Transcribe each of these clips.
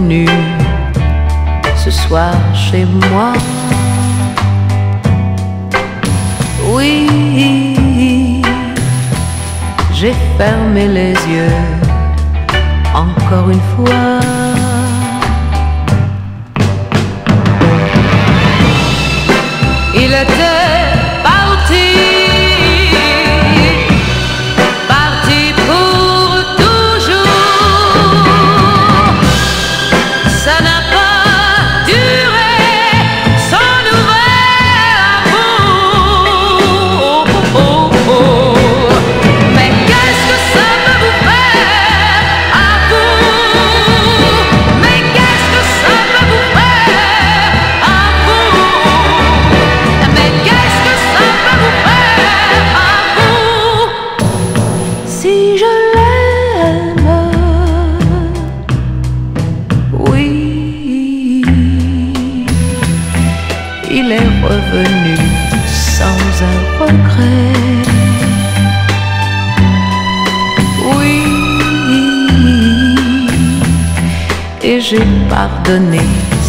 revenu ce soir chez moi. Oui, j'ai fermé les yeux encore une fois. Il était parti, parti pour toujours. Ça n'a pas duré, son nouvel amour. Mais qu'est-ce que ça peut vous faire à vous? Mais qu'est-ce que ça peut vous faire à vous? Mais qu'est-ce que ça peut vous faire à vous? Si je l'aime, oui, il est revenu sans un regret. Oui, et j'ai pardonné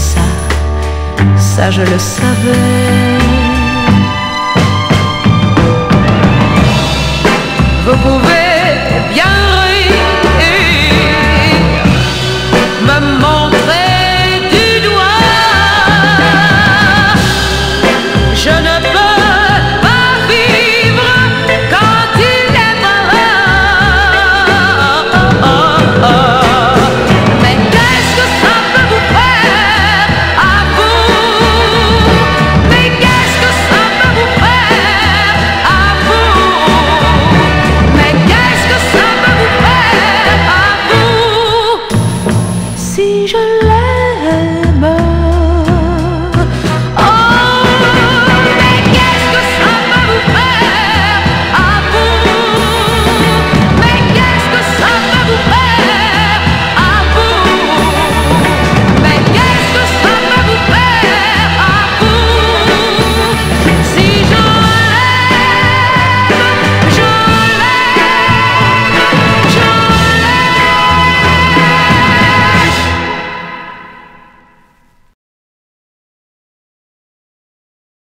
ça je le savais.